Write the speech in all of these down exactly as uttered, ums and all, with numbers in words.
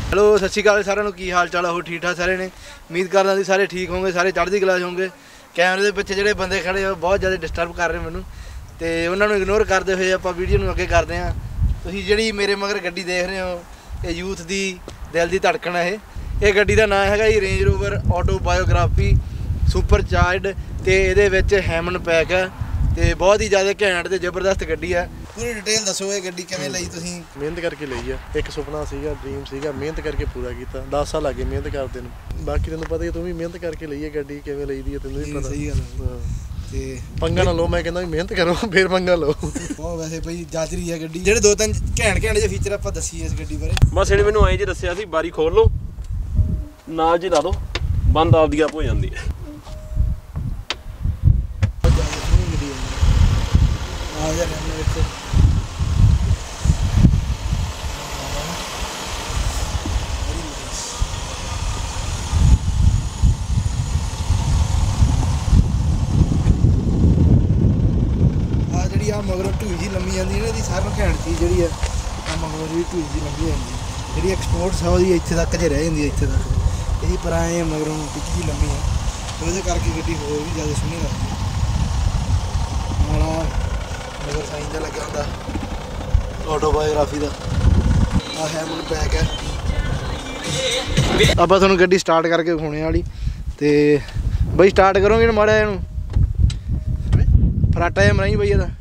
Hello सत श्री अकाल सारिਆਂ ਨੂੰ ਕੀ ਹਾਲ ਚਾਲ ਹੋ ठीक ठाक सारे ने उम्मीद करदा सी सारे ठीक होंगे सारे चढ़दी कला होंगे। कैमरे ਦੇ ਪਿੱਛੇ ਜਿਹੜੇ ਬੰਦੇ ਖੜੇ ਹੋ ਬਹੁਤ ਜ਼ਿਆਦਾ ਡਿਸਟਰਬ ਕਰ ਰਹੇ ਮੈਨੂੰ ਤੇ ਉਹਨਾਂ ਨੂੰ ਇਗਨੋਰ ਕਰਦੇ ਹੋਏ ਆਪਾਂ ਵੀਡੀਓ ਨੂੰ ਅੱਗੇ ਕਰਦੇ ਹਾਂ। ਤੁਸੀਂ ਜਿਹੜੀ ਮੇਰੇ ਮਗਰ ਗੱਡੀ ਦੇਖ ਰਹੇ ਹੋ ਇਹ ਯੂਥ ਦੀ ਦਿਲ ਦੀ ਧੜਕਣ ਹੈ। ਇਹ ਇਹ ਗੱਡੀ ਦਾ ਨਾਮ ਹੈਗਾ ਜੀ Range Rover autobiography supercharged ਤੇ ਇਹਦੇ ਵਿੱਚ ਹੈਮਨ ਪੈਕ ਹੈ ਤੇ बहुत ही ज़्यादा घैंट ते जबरदस्त गड्डी है। पूरी डिटेल दसो ये गड्डी किवें लई तुसीं? मेहनत करके लई है, एक सुपना सीगा ड्रीम सीगा मेहनत करके पूरा किया। दस साल लगे मेहनत करदे नूं। बाकी तैनूं पता ही तूं भी मेहनत करके लई है गड्डी किवें लई दी है तैनूं भी पता। सही गल है ते पंगा ना लो, मैं कहंदा भी मेहनत करो फिर पंगा लो। बहुत वैसे भाई जज रही है गड्डी। ਜਿਹੜੇ ਦੋ ਤਿੰਨ ਘੈਂਟ ਘੈਂਟ ਜਿਹੇ ਫੀਚਰ ਆਪਾਂ ਦੱਸੀਏ ਇਸ ਗੱਡੀ ਬਾਰੇ। ਬਸ ਇਹਨੇ ਮੈਨੂੰ ਐਂ ਜੀ ਦੱਸਿਆ ਸੀ ਬਾਰੀ ਖੋਲ ਲਓ ਨਾਲ ਜੀ ਲਾ ਦੋ ਬੰਦ ਆਪਦੀ ਆਪ ਹੋ ਜਾਂਦੀ ਹੈ। ਆ ਜਾ ਰਹੇ ਨੇ ਆ ਜਿਹੜੀ ਆ ਮਗਰੋਂ ਢੂਈ ਜੀ ਲੰਮੀ ਜਾਂਦੀ ਹੈ ਇਹਦੀ ਸਾਰਿਆਂ ਨੂੰ ਘੈਂਟ ਚੀਜ਼ ਜਿਹੜੀ ਆ ਆ ਮਗਰੋਂ ਜਿਹੜੀ ਢੂਈ ਜੀ ਲੰਮੀ ਜਾਂਦੀ ਜਿਹੜੀ ਐਕਸਪੋਰਟਸ ਆ ਉਹਦੀ ਇੱਥੇ ਤੱਕ ਜੇ ਰਹਿ ਜਾਂਦੀ ਹੈ ਇੱਥੇ ਤੱਕ। ਇਹਦੀ ਪਰ ਆਏ ਮਗਰੋਂ ਟਿੱਕੀ ਜੀ ਲੰਮੀ ਆ ਉਹਦੇ ਕਰਕੇ ਗੱਡੀ ਹੋਰ ਵੀ ਜ਼ਿਆਦਾ ਸੋਹਣੀ ਲੱਗਦੀ ਹੈ। ਨਾਲ मगर साइन का लगे होंगे ऑटोबायोग्राफी का आ हैमन पैक है। आप थोड़ा गड्डी स्टार्ट करके दिखाने वाली तो बई स्टार्ट करोगे ना माड़ा फराटा जहा मराई बई एदा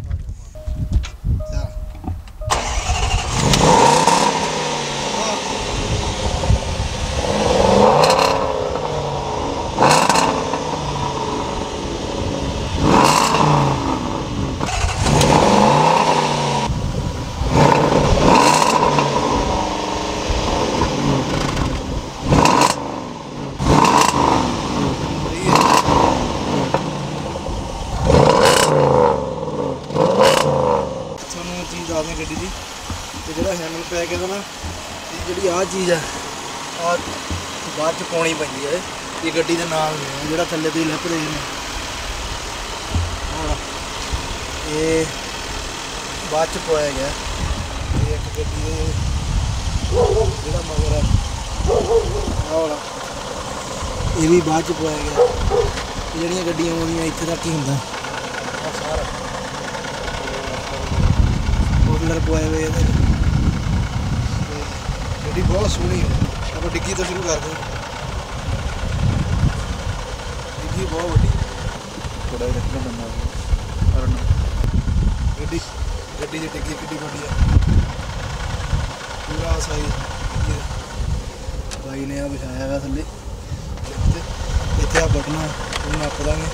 गड्डी की तो जो हैमन पैक है ना जी आ चीज़ है आ बाद च पानी पैंदी है ये गड्डी के नाल जो थले तुम लिप देखने ये बाद च पाया गया एक गड्डी जो मगर है ये भी बाद च पाया गया। जड़ियाँ गड्डियाँ आउंदियां इत्थे तक ही हुंदा सारा कूलर पवाए हुए गड्डी बहुत सोहनी है। आप डिग्गी तो शुरू कर दें डिग्गी बहुत वड्डी थोड़ा रखना बनना गड्डी गड्डी की डिग्गी कितनी वड्डी है पूरा साइज भाई ने आ बिछाया हुआ थले इतने आ बटना नप देंगे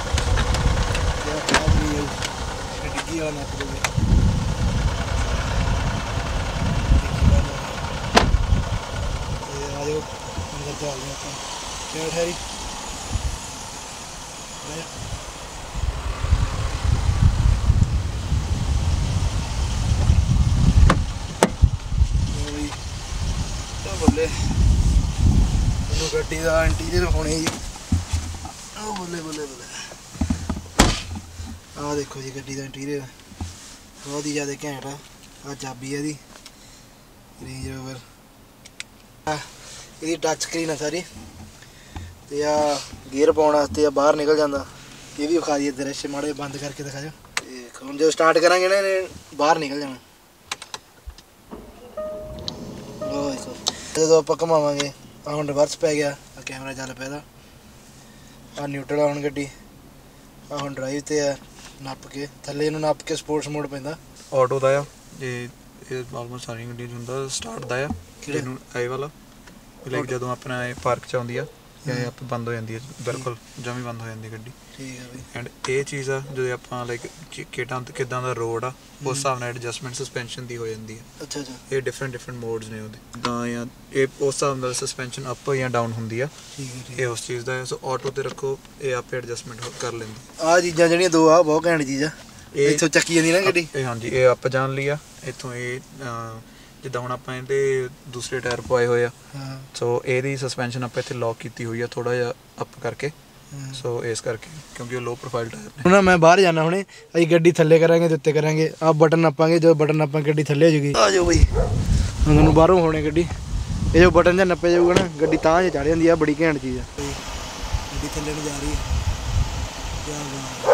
डिग्गी वाला नप देंगे। अंदर चलते हैं आप क्या ठहरी बोले गड्डी का इंटीरियर होने जी बोले बोले बोले आ देखो जी गड्डी का इंटीरियर बहुत ही ज़्यादा घैंट है। आ चाबी है रेंज रोवर ये टच स्क्रीन है सारी तो या गेयर पाने वास्ते या बाहर निकल जाता ये भी विखा दिए दृश्य माड़े बंद करके दिखा जो हम जो स्टार्ट करांगे ना बाहर निकल जाना जो आप घुमावे आ हम रिवर्स पै गया आ कैमरा चल पैदा आ न्यूट्रल आउन गड्डी आ हम ड्राइव ते है नप के थले नप के स्पोर्ट्स मोड पैंदा ऑटो दा ये ऑलमोस्ट सारी गड्डी हुंदा स्टार्ट दा है आई वाला लाइक जो अपना पार्क च आउंदी है आप बंद हो जाती है बिल्कुल जमी बंद हो जाती गड्डी ठीक है भाई। एंड ये चीज़ आ जो आप लाइक किटां किदां दा रोड आ उस हिसाब नाल एडजस्टमेंट सस्पेंशन दी हो जाती है। अच्छा अच्छा ये डिफरेंट डिफरेंट मोड्स ने ओहदे दा या ये उस हिसाब नाल सस्पेंशन अप या डाउन हुंदी है। ये उस चीज़ दा है सो ऑटो ते रखो ये आपे एडजस्टमेंट कर लेंदी। आ चीज़ां जड़ियां दो आ बहुत घैंट चीज़ आ इत्थों चक्की जांदी ना गड्डी। हाँ जी ये अप जान लिया इत्थों ये ਜਿੱਦਾਂ ਹੁਣ ਆਪਾਂ ਇਹਦੇ ਦੂਸਰੇ ਟਾਇਰ ਪਵਾਏ ਹੋਏ ਆ ਸੋ ਇਹਦੀ ਸਸਪੈਂਸ਼ਨ ਆਪਾਂ ਇੱਥੇ ਲੌਕ ਕੀਤੀ ਹੋਈ ਆ ਥੋੜਾ ਜਿਹਾ ਅਪ ਕਰਕੇ ਸੋ ਇਸ ਕਰਕੇ ਕਿਉਂਕਿ ਉਹ ਲੋ ਪ੍ਰੋਫਾਈਲ ਟਾਇਰ ਨੇ। ਹੁਣ ਮੈਂ ਬਾਹਰ ਜਾਣਾ ਹੁਣੇ ਅਸੀਂ ਗੱਡੀ ਥੱਲੇ ਕਰਾਂਗੇ ਤੇ ਉੱਤੇ ਕਰਾਂਗੇ ਆ ਬਟਨ ਨੱਪਾਂਗੇ ਜਦੋਂ ਬਟਨ ਨੱਪਾਂ ਗੱਡੀ ਥੱਲੇ ਹੋ ਜੂਗੀ। ਆ ਜਾਓ ਬਈ ਹੁਣ ਤੁਹਾਨੂੰ ਬਾਹਰੋਂ ਹੋਣੇ ਗੱਡੀ ਇਹ ਜੋ ਬਟਨ ਜਿਹਾ ਨੱਪੇ ਜਾਊਗਾ ਨਾ ਗੱਡੀ ਤਾਂ ਜੇ ਚੜ ਜਾਂਦੀ ਆ, ਬੜੀ ਘੈਂਟ ਚੀਜ਼ ਆ। ਗੱਡੀ ਥੱਲੇ ਨੂੰ ਜਾ ਰਹੀ ਹੈ, ਕੀ ਬਾਤ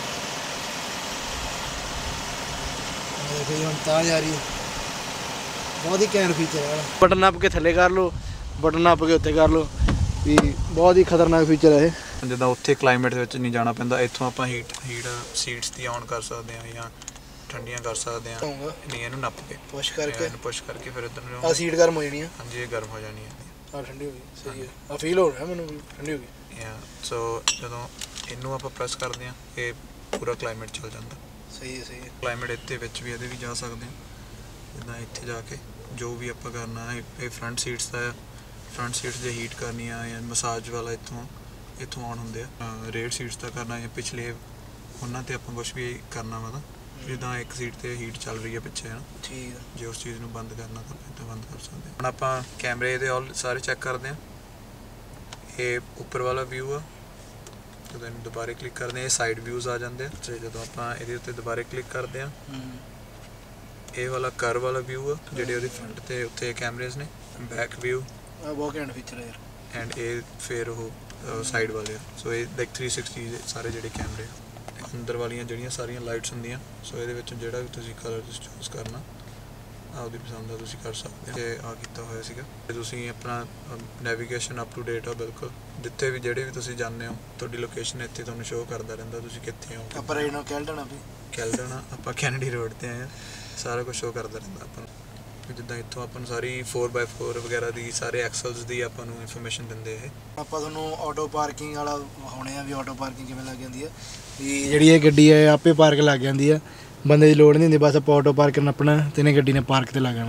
ਹੈ। ਦੇਖੋ ਹੁਣ ਤਾਂ ਜਾ ਰਹੀ ਹੈ, ਬਹੁਤ ਹੀ ਘੈਂਟ ਫੀਚਰ ਹੈ। ਬਟਨ ਨੱਪ ਕੇ ਥੱਲੇ ਕਰ ਲਓ, ਬਟਨ ਨੱਪ ਕੇ ਉੱਤੇ ਕਰ ਲਓ, ਵੀ ਬਹੁਤ ਹੀ ਖਤਰਨਾਕ ਫੀਚਰ ਹੈ ਇਹ। ਜਿੱਦਾਂ ਉੱਥੇ ਕਲਾਈਮੇਟ ਦੇ ਵਿੱਚ ਨਹੀਂ ਜਾਣਾ ਪੈਂਦਾ, ਇੱਥੋਂ ਆਪਾਂ ਹੀਟ ਹੀਟ ਸੀਟਸ ਦੀ ਔਨ ਕਰ ਸਕਦੇ ਹਾਂ ਜਾਂ ਠੰਡੀਆਂ ਕਰ ਸਕਦੇ ਹਾਂ। ਨਹੀਂ ਇਹਨੂੰ ਨੱਪ ਕੇ ਪੁਸ਼ ਕਰਕੇ ਪੁਸ਼ ਕਰਕੇ ਫਿਰ ਇੱਧਰ ਨੂੰ ਆ ਸੀਟ ਗਰਮ ਹੋ ਜਾਣੀ ਆ। ਹਾਂਜੀ ਇਹ ਗਰਮ ਹੋ ਜਾਣੀ ਹੈ। ਆ ਠੰਡੀ ਹੋ ਗਈ, ਸਹੀ ਹੈ। ਆ ਫੀਲ ਹੋ ਰਿਹਾ ਮੈਨੂੰ ਵੀ ਠੰਡੀ ਹੋ ਗਈ। ਯਾ ਸੋ ਜਦੋਂ ਇਹਨੂੰ ਆਪਾਂ ਪ੍ਰੈਸ ਕਰਦੇ ਹਾਂ ਇਹ ਪੂਰਾ ਕਲਾਈਮੇਟ ਚੱਲ ਜਾਂਦਾ। ਸਹੀ ਹੈ, ਸਹੀ ਹੈ। ਕਲਾਈਮੇਟ ਇੱਥੇ ਵਿੱਚ ਵੀ ਇਹਦੇ ਵੀ ਜਾ ਸਕਦੇ ਹਾਂ। ਜਿੱਦਾਂ ਇੱਥੇ ਜਾ ਕੇ ਜੋ ਵੀ ਆਪਾਂ ਕਰਨਾ ਹੈ, ਇਹ ਫਰੰਟ ਸੀਟਸ ਦਾ ਆ, ਫਰੰਟ ਸੀਟਸ ਜੇ ਹੀਟ ਕਰਨੀ ਆ ਜਾਂ ਮਸਾਜ ਵਾਲਾ ਇੱਥੋਂ ਇੱਥੋਂ ਆਨ ਹੁੰਦੇ ਆ। ਰੇਡ ਸੀਟਸ ਦਾ ਕਰਨਾ ਜਾਂ ਪਿਛਲੇ ਉਹਨਾਂ 'ਤੇ ਆਪਾਂ ਕੁਛ ਵੀ ਕਰਨਾ ਵਾ ਤਾਂ ਜਿੱਦਾਂ ਇੱਕ ਸੀਟ 'ਤੇ ਹੀਟ ਚੱਲ ਰਹੀ ਹੈ ਪਿੱਛੇ ਹੈ ਨਾ, ਠੀਕ ਆ। ਜੇ ਉਸ ਚੀਜ਼ ਨੂੰ ਬੰਦ ਕਰਨਾ ਤਾਂ ਇੱਦਾਂ ਬੰਦ ਕਰ ਸਕਦੇ ਹਾਂ। ਹੁਣ ਆਪਾਂ ਕੈਮਰੇ ਦੇ ਆਲ ਸਾਰੇ ਚੈੱਕ ਕਰਦੇ ਹਾਂ। ਇਹ ਉੱਪਰ ਵਾਲਾ ਵਿਊ ਆ, ਜਦੋਂ ਇਹਨੂੰ ਦੁਬਾਰੇ ਕਲਿੱਕ ਕਰਦੇ ਹਾਂ ਇਹ ਸਾਈਡ ਵਿਊਜ਼ ਆ ਜਾਂਦੇ ਆ। ਤੇ ਜਦੋਂ ਆਪਾਂ ਇਹਦੇ ਉੱਤੇ ਦੁਬਾਰੇ ਕਲਿੱਕ ਕਰਦੇ ਹਾਂ ਇਹ ਵਾਲਾ ਕਰ ਵਾਲਾ ਵਿਊ ਆ, ਜਿਹੜੇ ਉਹਦੇ ਫਰੰਟ ਤੇ ਉੱਤੇ ਕੈਮਰੇਜ਼ ਨੇ। ਬੈਕ ਵਿਊ ਆ, ਬਹੁਤ ਘੈਂਟ ਫੀਚਰ ਹੈ ਯਾਰ। ਐਂਡ ਇਹ ਫਿਰ ਉਹ ਸਾਈਡ ਵਾਲੇ ਆ। ਸੋ ਇਹ ਲਾਈਕ ਥ੍ਰੀ ਸਿਕਸਟੀ ਸਾਰੇ ਜਿਹੜੇ ਕੈਮਰੇ ਆ। ਅੰਦਰ ਵਾਲੀਆਂ ਜਿਹੜੀਆਂ ਸਾਰੀਆਂ ਲਾਈਟਸ ਹੁੰਦੀਆਂ, ਸੋ ਇਹਦੇ ਵਿੱਚ ਜਿਹੜਾ ਵੀ ਤੁਸੀਂ ਕਲਰ ਤੁਸੀਂ ਚੂਜ਼ ਕਰਨਾ ਆਪਦੀ ਪਸੰਦ ਦਾ ਤੁਸੀਂ ਕਰ ਸਕਦੇ ਹੋ। ਤੇ ਆ ਕੀਤਾ ਹੋਇਆ ਸੀਗਾ ਤੇ ਤੁਸੀਂ ਆਪਣਾ ਨੈਵੀਗੇਸ਼ਨ ਅਪ ਟੂ ਡੇਟ ਆ ਬਿਲਕੁਲ। ਜਿੱਥੇ ਵੀ ਜਿਹੜੇ ਵੀ ਤੁਸੀਂ ਜਾਂਦੇ ਹੋ ਤੁਹਾਡੀ ਲੋਕੇਸ਼ਨ ਇੱਥੇ ਤੁਹਾਨੂੰ ਸ਼ੋਅ ਕਰਦਾ ਰਹਿੰਦਾ ਤੁਸੀਂ ਕਿੱਥੇ ਹੋ। ਆਪਾਂ ਰੇਨੋ ਕੈਲਡਨ ਆ ਵੀ ਕੈਲਡਨ ਆਪਾਂ ਕੈਨੇਡੀ ਰੋਡ ਤੇ ਆਏ ਆ, ਸਾਰਾ ਕੁਝ ਸ਼ੋਅ ਕਰਦਾ ਰਹਿੰਦਾ ਆਪਾਂ ਨੂੰ। ਜਿੱਦਾਂ ਇੱਥੋਂ ਆਪਾਂ ਨੂੰ ਸਾਰੀ ਫੋਰ ਬਾਈ ਫੋਰ ਵਗੈਰਾ ਦੀ ਸਾਰੇ ਐਕਸਲਸ ਦੀ ਆਪਾਂ ਨੂੰ ਇਨਫੋਰਮੇਸ਼ਨ ਦਿੰਦੇ ਇਹ। ਆਪਾਂ ਤੁਹਾਨੂੰ ਆਟੋ ਪਾਰਕਿੰਗ ਵਾਲਾ ਵਿਖਾਉਣੇ ਆ ਵੀ ਆਟੋ ਪਾਰਕਿੰਗ ਕਿਵੇਂ ਲੱਗ ਜਾਂਦੀ ਹੈ। ਵੀ ਜਿਹੜੀ ਇਹ ਗੱਡੀ ਹੈ ਆਪੇ ਪਾਰਕ ਲੱਗ ਜਾਂਦੀ ਆ, ਬੰਦੇ ਦੀ ਲੋੜ ਨਹੀਂ ਹੁੰਦੀ, ਬਸ ਆਪਾਂ ਆਟੋ ਪਾਰਕ ਨੱਪਣਾ ਤੇ ਇਹਨੇ ਗੱਡੀ ਨੇ ਪਾਰਕ ਤੇ ਲੱਗ ਜਾਣਾ।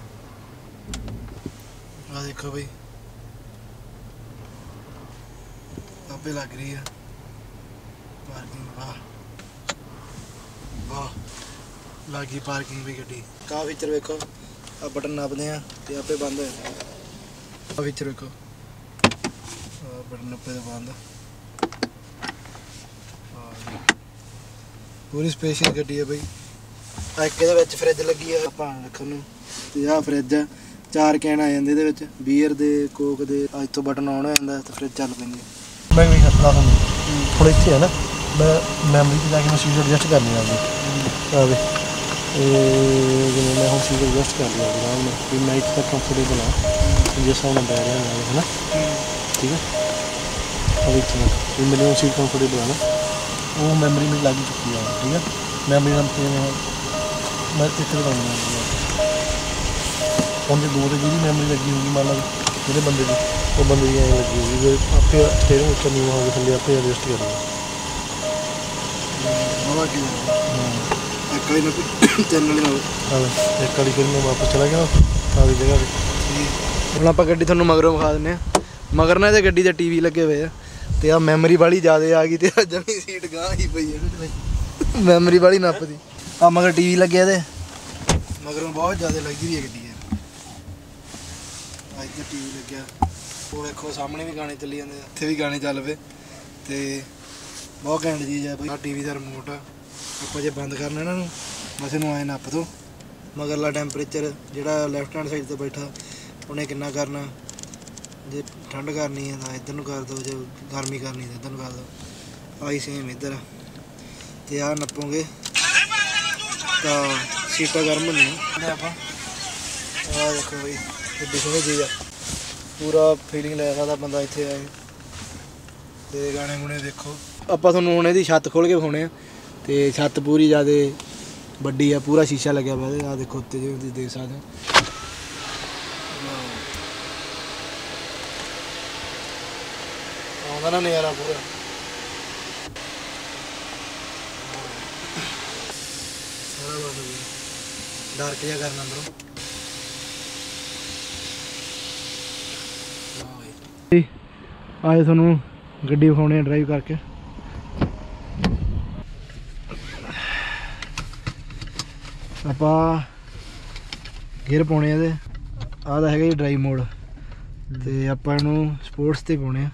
ਆ ਦੇਖੋ ਬਈ ਆਪੇ ਲੱਗ ਰਹੀ ਆ ਪਾਰਕਿੰਗ। ਵਾਹ ਵਾਹ, ਲੱਗੀ ਪਾਰਕਿੰਗ ਵੀ ਗੱਡੀ। ਕਾ ਫੀਚਰ ਵੇਖੋ, ਆ ਬਟਨ ਨੱਪਦੇ ਆ ਤੇ ਆਪੇ ਬੰਦ ਹੋ ਜਾਂਦਾ। ਆ ਫੀਚਰ ਵੇਖੋ, ਆ ਬਟਨ ਨੱਪੇ ਤੇ ਬੰਦ। ਪੂਰੀ ਸਪੇਸ਼ੀਅਸ ਗੱਡੀ ਹੈ ਬਈ। ਆ ਇੱਕ ਇਹਦੇ ਵਿੱਚ ਫਰਿੱਜ ਲੱਗੀ ਆ ਆਪਾਂ ਰੱਖਣ ਨੂੰ, ਤੇ ਆਹ ਫਰਿੱਜ ਆ, ਚਾਰ ਕੈਨ ਆ ਜਾਂਦੇ ਇਹਦੇ ਵਿੱਚ ਬੀਅਰ ਦੇ, ਕੋਕ ਦੇ। ਆ ਇੱਥੋਂ ਬਟਨ ਆਨ ਹੋ ਜਾਂਦਾ ਤੇ ਫਰਿੱਜ ਚੱਲ ਪੈਂਦੀ ਹੈ। ਮੈਂ ਵੀ ਹੱਥ ਲਾ ਤੁਹਾਨੂੰ ਹੁਣ ਇੱਥੇ ਹੈ ਨਾ, ਮੈਂ ਮੈਮਰੀ 'ਚ ਜਾ ਕੇ ਮੈਂ ਚੀਜ਼ ਐਡਜਸਟ ਕਰਨੀ ਆ ਜੀ। ਆਵੇ ਇਹ ਜਿਵੇਂ ਮੈਂ ਹੁਣ ਚੀਜ਼ ਐਡਜਸਟ ਕਰ ਲਿਆ ਆਰਾਮ ਨਾਲ ਵੀ ਮੈਂ ਇੱਥੇ ਤੱਕ ਕੰਫਰਟੇਬਲ ਹਾਂ ਜਿਸ ਹਿਸਾਬ ਨਾਲ ਬਹਿ ਰਿਹਾ ਨਾਲ, ਹੈ ਨਾ। ਠੀਕ ਹੈ, ਉਹ ਇੱਥੇ ਤੱਕ ਵੀ ਮੈਨੂੰ ਸੀਟ ਕੰਫਰਟੇਬਲ ਹੈ ਨਾ, ਉਹ ਮੈਮਰੀ ਮੇਰੀ ਲੱਗ ਚੁੱਕੀ ਆ। ਠੀਕ ਹੈ, ਮੈਮਰੀ ਨਾਲ ਤੇ ਮੈਂ ਇੱਥੇ ਲਗਾਉਣੀ ਆ। ਹੁਣ ਜੇ ਦੋ ਤੇ ਜਿਹੜੀ ਮੈਮਰੀ ਲੱਗੀ ਹੋਊਗੀ ਮੰਨ ਲਓ ਜਿਹੜੇ ਬੰਦੇ ਦੀ, ਉਹ ਬੰਦੇ ਦੀ ਐਂ ਲੱਗੀ ਹੋਊਗੀ ਆਪੇ ਸਟੇਰਿੰਗ ਉੱਤੇ ਨਹੀਂ ਹੋਵੇ ਥੱਲੇ ਆਪੇ ਐਡਜਸਟ ਕਰੂਗਾ। ਇੱਕ ਵਾਰੀ ਨਾ ਤਿੰਨ ਵਾਲੀ ਨਾਲ ਹਾਂ ਇੱਕ ਵਾਰੀ ਫਿਰ ਮੈਂ ਵਾਪਸ ਚਲਾ ਗਿਆ ਆਪਣੀ ਜਗ੍ਹਾ 'ਤੇ। ਹੁਣ ਆਪਾਂ ਗੱਡੀ ਤੁਹਾਨੂੰ ਮਗਰੋਂ ਵਿਖਾ ਦਿੰਦੇ ਹਾਂ। ਮਗਰ ਨਾ ਇਹਦੇ ਗੱਡੀ 'ਤੇ ਟੀ ਵੀ ਲੱਗੇ ਹੋਏ ਆ ਤੇ ਆ ਮੈਮਰੀ ਵਾਲੀ ਜ਼ਿਆਦਾ ਆ ਗਈ ਤੇ ਆ ਜਮੀ ਸੀਟ ਗਾਂਹ ਹੀ ਪਈ ਹੈ, ਮੈਮਰੀ ਵਾਲੀ ਨੱਪਦੀ। ਆ ਮਗਰ ਟੀ ਵੀ ਲੱਗਿਆ ਇਹਦੇ ਮਗਰੋਂ, ਬਹੁਤ ਜ਼ਿਆਦਾ ਲੱਗੀ ਦੀ ਹੈ ਗੱਡੀ ਯਾਰ। ਆ ਇੱਧਰ ਟੀ ਵੀ ਲੱਗਿਆ, ਉਹ ਵੇਖੋ ਸਾਹਮਣੇ ਵੀ ਗਾਣੇ ਚੱਲੀ ਜਾਂਦੇ, ਇੱਥੇ ਵੀ ਗਾਣੇ ਚੱਲ ਪਏ ਤੇ ਬਹੁਤ ਘੈਂਟ ਚੀਜ਼ ਹੈ ਬਈ। ਆ ਟੀ ਵੀ ਦਾ ਰਿਮੋਟ ਆ, ਆਪਾਂ ਜੇ ਬੰਦ ਕਰਨਾ ਇਹਨਾਂ ਨੂੰ ਬਸ ਇਹਨੂੰ ਐਂ ਨੱਪ ਦੋ। ਮਗਰਲਾ ਟੈਂਪਰੇਚਰ ਜਿਹੜਾ ਲੈਫਟ ਹੈਂਡ ਸਾਈਡ 'ਤੇ ਬੈਠਾ ਉਹਨੇ ਕਿੰਨਾ ਕਰਨਾ, ਜੇ ਠੰਡ ਕਰਨੀ ਹੈ ਤਾਂ ਇੱਧਰ ਨੂੰ ਕਰ ਦਿਓ, ਜੇ ਗਰਮੀ ਕਰਨੀ ਤਾਂ ਇੱਧਰ ਨੂੰ ਕਰ ਦਿਓ। ਆਹੀ ਸੇਮ ਇੱਧਰ ਤੇ ਆਹ ਨੱਪੋਗੇ ਤਾਂ ਸੀਟਾਂ ਗਰਮ ਹੁੰਦੀਆਂ। ਆਪਾਂ ਆਹ ਦੇਖੋ ਬਈ ਕਿੱਡੀ ਸੋਹਣੀ ਚੀਜ਼ ਆ, ਪੂਰਾ ਫੀਲਿੰਗ ਲੈ ਸਕਦਾ ਬੰਦਾ ਇੱਥੇ ਆਏ ਤੇ ਗਾਣੇ ਗੁਣੇ ਦੇਖੋ। ਆਪਾਂ ਤੁਹਾਨੂੰ ਹੁਣ ਇਹਦੀ ਛੱਤ ਖੋਲ੍ਹ ਕੇ ਵਿਖਾਉਣੇ ਆ ਤੇ ਛੱਤ ਪੂਰੀ ਜ਼ਿਆਦਾ ਵੱਡੀ ਆ, ਪੂਰਾ ਸ਼ੀਸ਼ਾ ਲੱਗਿਆ ਪਿਆ। ਆਹ ਦੇਖੋ ਉੱਤੇ ਜਿਵੇਂ ਤੁਸੀਂ ਦੇਖ ਸਕਦੇ ਹੋ, ਆਉਂਦਾ ਨਾ ਨਜ਼ਾਰਾ ਪੂਰਾ। ਸਾਰਾ ਬੰਦ ਹੋ ਗਿਆ, ਡਾਰਕ ਜਿਹਾ ਕਰਨਾ ਅੰਦਰੋਂ। ਆਏ ਤੁਹਾਨੂੰ ਗੱਡੀ ਵਿਖਾਉਣੀ ਆ ਡਰਾਈਵ ਕਰਕੇ। ਆਪਾਂ ਗੇਅਰ ਪਾਉਣੇ ਆ ਇਹਦੇ, ਆਹ ਦਾ ਹੈਗਾ ਜੀ ਡਰਾਈਵ ਮੋਡ ਤੇ ਆਪਾਂ ਇਹਨੂੰ ਸਪੋਰਟਸ ਤੇ ਪਾਉਣੇ ਆ।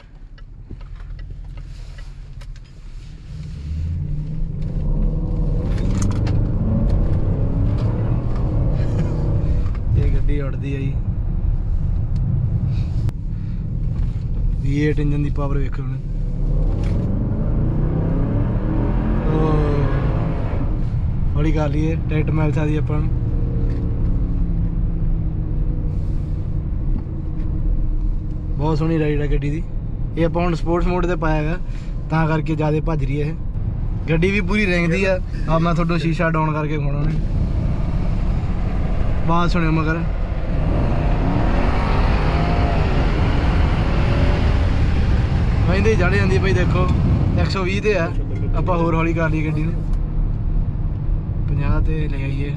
ਇਹ ਗੱਡੀ ਉੱਡਦੀ ਆ ਜੀ, ਵੀ ਏਟ ਇੰਜਨ ਦੀ ਪਾਵਰ ਵੇਖੋ ਹੁਣ। ਹੌਲੀ ਕਰ ਲਈਏ, ਟਾਈਟ ਮਿਲ ਸਕਦੀ ਆਪਾਂ ਨੂੰ। ਬਹੁਤ ਸੋਹਣੀ ਰਾਈਡ ਹੈ ਗੱਡੀ ਦੀ। ਇਹ ਆਪਾਂ ਹੁਣ ਸਪੋਰਟਸ ਮੋਡ ਤੇ ਪਾਇਆ ਹੈਗਾ ਤਾਂ ਕਰਕੇ ਜ਼ਿਆਦਾ ਭੱਜ ਰਹੀ ਹੈ ਇਹ ਗੱਡੀ ਵੀ ਪੂਰੀ ਰਿੰਗਦੀ ਆ। ਆ ਮੈਂ ਤੁਹਾਡਾ ਸ਼ੀਸ਼ਾ ਡਾਊਨ ਕਰਕੇ ਖੋਣਾ ਨੇ, ਬਾਤ ਸੁਣਿਓ ਮਗਰ। ਵੈਂਦੇ ਚੜ ਜਾਂਦੀ ਭਾਈ, ਦੇਖੋ ਇੱਕ ਸੌ ਵੀਹ ਤੇ ਆ। ਆਪਾਂ ਹੋਰ ਹੌਲੀ ਕਰ ਲਈ ਗੱਡੀ ਨੂੰ, ਪੰਜਾਹ ਤੇ ਲੈ ਆਈਏ।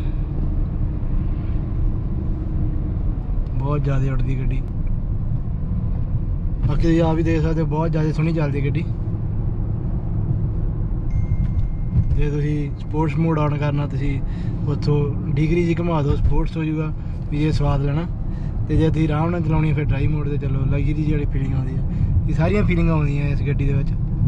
ਬਹੁਤ ਜ਼ਿਆਦਾ ਉੱਡਦੀ ਗੱਡੀ। ਬਾਕੀ ਤੁਸੀਂ ਆਪ ਵੀ ਦੇਖ ਸਕਦੇ ਹੋ, ਬਹੁਤ ਜ਼ਿਆਦਾ ਸੋਹਣੀ ਚੱਲਦੀ ਗੱਡੀ। ਜੇ ਤੁਸੀਂ ਸਪੋਰਟਸ ਮੋਡ ਆਨ ਕਰਨਾ, ਤੁਸੀਂ ਉੱਥੋਂ ਡਿਗਰੀ ਜੀ ਘੁਮਾ ਦਿਓ, ਸਪੋਰਟਸ ਹੋ ਜਾਊਗਾ ਵੀ ਜੇ ਸਵਾਦ ਲੈਣਾ। ਤੇ ਜੇ ਤੁਸੀਂ ਆਰਾਮ ਨਾਲ ਚਲਾਉਣੀ ਫਿਰ ਡਰਾਈਵ ਮੋਡ ਤੇ ਚੱਲੋ, ਲਗਜ਼ਰੀ ਜਿਹੜੀ ਫੀਲਿੰਗ ਆਉਂਦੀ ਹੈ। ਇਹ ਸਾਰੀਆਂ ਫੀਲਿੰਗਾਂ ਆਉਂਦੀਆਂ ਇਸ ਗੱਡੀ ਦੇ ਵਿੱਚ।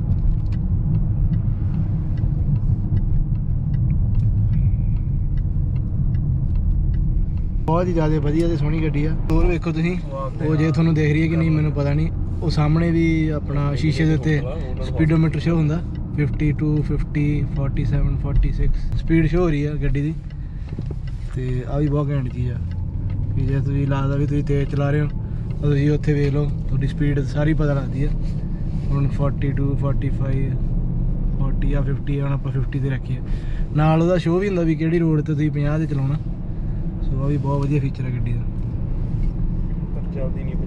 ਬਹੁਤ ਹੀ ਜ਼ਿਆਦਾ ਵਧੀਆ ਤੇ ਸੋਹਣੀ ਗੱਡੀ ਆ। ਹੋਰ ਵੇਖੋ ਤੁਸੀਂ, ਉਹ ਜੇ ਤੁਹਾਨੂੰ ਦੇਖ ਰਹੀ ਹੈ ਕਿ ਨਹੀਂ ਮੈਨੂੰ ਪਤਾ ਨਹੀਂ, ਉਹ ਸਾਹਮਣੇ ਵੀ ਆਪਣਾ ਸ਼ੀਸ਼ੇ ਦੇ ਉੱਤੇ ਸਪੀਡੋਮੀਟਰ ਸ਼ੋ ਹੁੰਦਾ, fifty two, fifty, forty seven, forty six speed show ਹੋ ਰਹੀ ਆ ਗੱਡੀ ਦੀ। ਤੇ ਆ ਵੀ ਬਹੁਤ ਘੈਂਟ ਚੀਜ਼ ਆ ਵੀ ਜੇ ਤੁਸੀਂ ਲੱਗਦਾ ਵੀ ਤੁਸੀਂ ਤੇਜ਼ ਚਲਾ ਰਹੇ ਹੋ ਤਾਂ ਤੁਸੀਂ ਉੱਥੇ ਵੇਖ ਲਓ, ਤੁਹਾਡੀ ਸਪੀਡ ਸਾਰੀ ਪਤਾ ਲੱਗਦੀ ਆ। ਹੁਣ forty two, forty five, forty ਜਾਂ ਫਿਫਟੀ, ਹੁਣ ਆਪਾਂ ਫਿਫਟੀ ਤੇ ਰੱਖੀਏ। ਨਾਲ ਉਹਦਾ ਸ਼ੋ ਵੀ ਹੁੰਦਾ ਵੀ ਕਿਹੜੀ ਰੋਡ ਤੇ ਤੁਸੀਂ ਪੰਜਾਹ ਤੇ ਚਲਾਉਣਾ। ਸੋ ਆ ਵੀ ਬਹੁਤ ਵਧੀਆ ਫੀਚਰ ਹੈ ਗੱਡੀ ਦਾ। ਪਰ ਚੱਲਦੀ ਨਹੀਂ